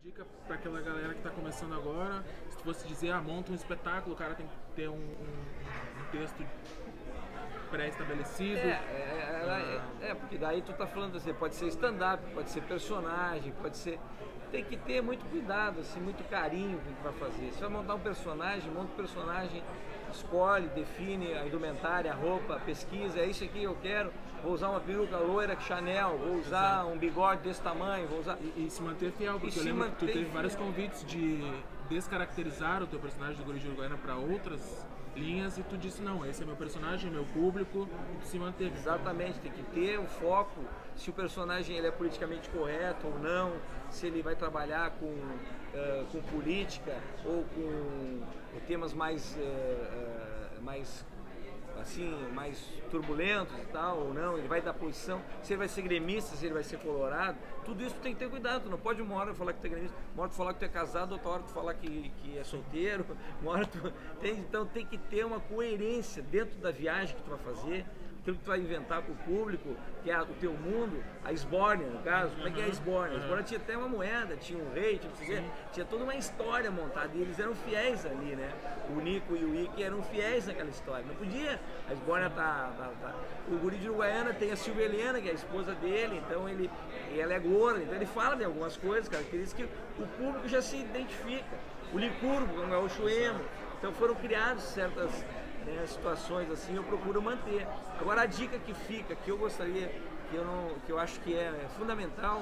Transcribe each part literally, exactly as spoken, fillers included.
Dica para aquela galera que está começando agora, se tu fosse dizer, ah, monta um espetáculo, o cara tem que ter um, um, um texto pré-estabelecido. É, é, é, é, porque daí tu tá falando assim, pode ser stand-up, pode ser personagem, pode ser... Tem que ter muito cuidado, assim, muito carinho com o que vai fazer. Se vai montar um personagem, monta um personagem, escolhe, define a indumentária, a roupa, pesquisa, é isso aqui que eu quero, vou usar uma peruca loira Chanel, vou usar Exato. um bigode desse tamanho, vou usar... E, e se manter fiel, porque eu lembro que tu teve vários convites de descaracterizar o teu personagem do Guri de Uruguaiana para outras linhas e tu disse, não, esse é meu personagem, meu público, e tu se manteve. Exatamente, tem que ter o foco, se o personagem ele é politicamente correto ou não, se ele vai trabalhar com, uh, com política ou com temas mais, uh, uh, mais assim, mais turbulentos e tal, ou não, ele vai dar posição, se ele vai ser gremista, se ele vai ser colorado, tudo isso tem que ter cuidado, tu não pode uma hora falar que tu é gremista, uma hora tu falar que tu é casado, outra hora tu falar que, que é solteiro, uma hora tu... Tem, então tem que ter uma coerência dentro da viagem que tu vai fazer, aquilo que tu vai inventar para o público, que é o teu mundo, a esbórnia, no caso, como é que é a esbórnia? A esbórnia tinha até uma moeda, tinha um rei, tinha, tinha toda uma história montada, e eles eram fiéis ali, né? O Nico e o Ike eram fiéis naquela história, não podia, a esbórnia tá, tá, tá... O Guri de Uruguaiana tem a Silvia Helena, que é a esposa dele, então ele, ela é gorda, então ele fala de algumas coisas, características que o público já se identifica. O Licurgo, como é o Chuemo, então foram criados certas... Né, situações assim, eu procuro manter. Agora a dica que fica, que eu gostaria, que eu, não, que eu acho que é, é fundamental,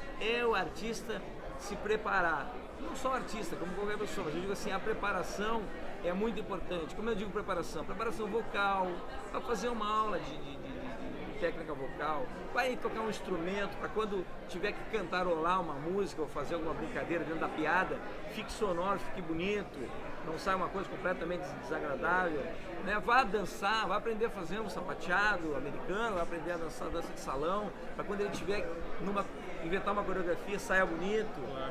é o artista se preparar. Não só o artista, como qualquer pessoa, mas eu digo assim, a preparação é muito importante. Como eu digo preparação? Preparação vocal, para fazer uma aula de, de, de, de técnica vocal, vai tocar um instrumento, para quando tiver que cantarolar uma música ou fazer alguma brincadeira dentro da piada, fique sonoro, fique bonito, não sai uma coisa completamente desagradável, né? Vá dançar, vá aprender a fazer um sapateado americano, vá aprender a dançar dança de salão, para quando ele tiver numa inventar uma coreografia saia bonito,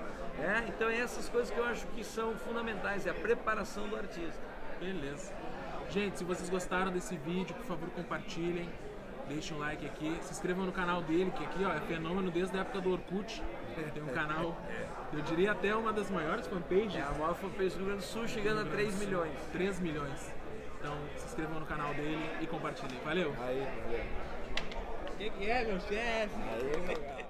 né? Então é essas coisas que eu acho que são fundamentais, é a preparação do artista. Beleza. Gente, se vocês gostaram desse vídeo, por favor compartilhem, deixem um like aqui, se inscrevam no canal dele, que aqui ó, é fenômeno desde a época do Orkut. Tem um canal, eu diria até uma das maiores fanpages. É a maior fanpage do Rio Grande do Sul, chegando a três milhões. três milhões. Então se inscrevam no canal dele e compartilhem. Valeu! Aí, valeu. O que, que é, meu chefe?